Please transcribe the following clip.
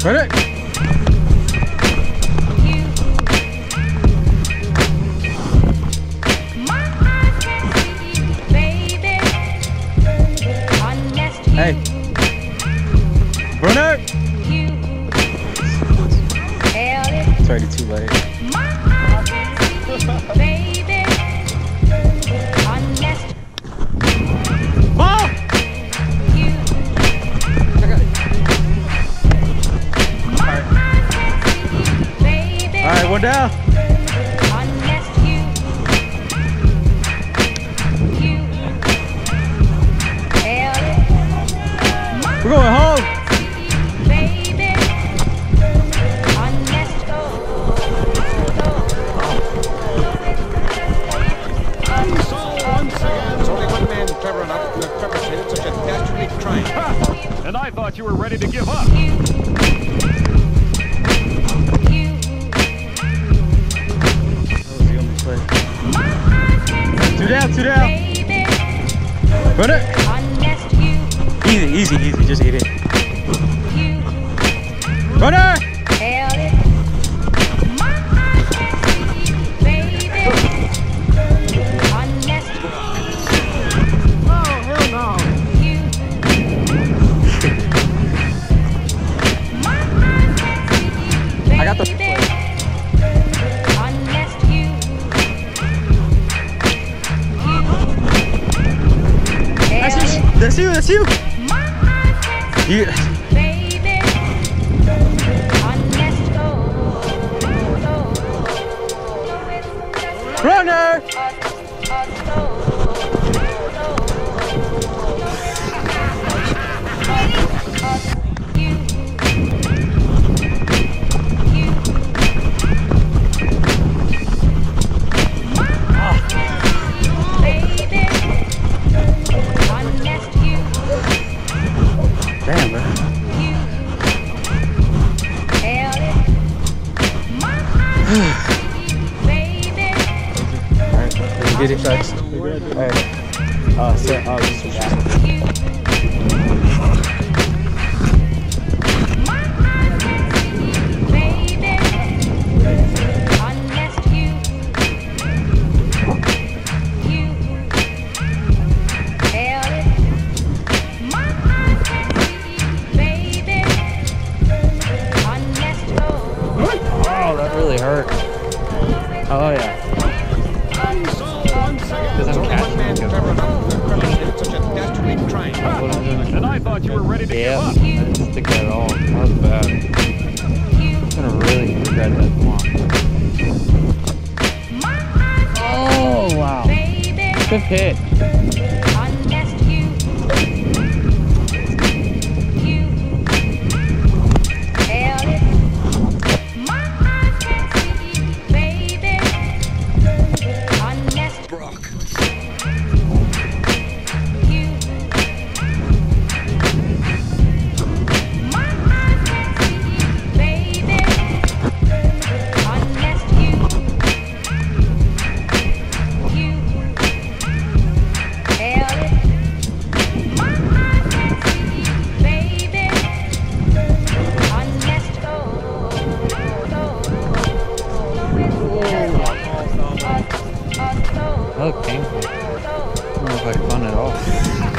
Ready? Hey. Runner! It's already too late. Oh! Alright, one down. We're going home. And I thought you were ready to give up. Two down, two down. Run it. Easy, easy, easy. Just eat it. Runner! I got the play. That's you, that's you. Yeah. Runner! Damn, bro. Alright, get it first. Alright. Just really hurt. Oh yeah. Doesn't catch me. And I thought you were ready to give up. I didn't stick that at all. That was bad. I'm gonna really regret that tomorrow. Oh wow. Good hit. That looked painful. It doesn't look like fun at all.